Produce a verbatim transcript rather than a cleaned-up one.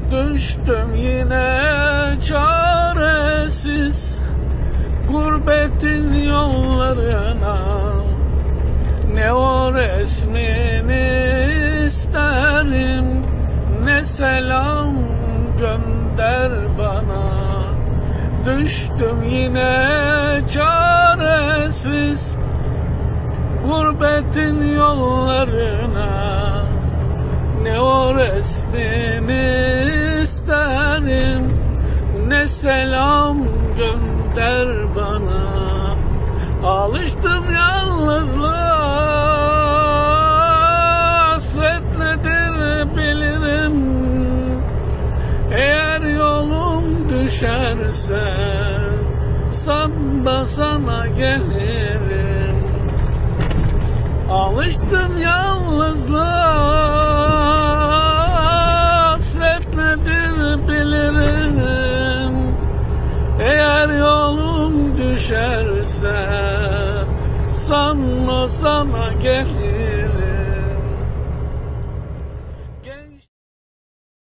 Düştüm yine çaresiz gurbetin yollarına. Ne o resmini isterim, ne selam gönder bana. Düştüm yine çaresiz gurbetin yollarına. Ne o resmini isterim, ne selam gönder bana. Alıştım yalnızlığa, hasret nedir bilirim. Eğer yolum düşerse sanma sana gelirim. Alıştım yalnızlığa, hasret nedir bilirim. Eğer yolum düşerse sanma sana gelirim.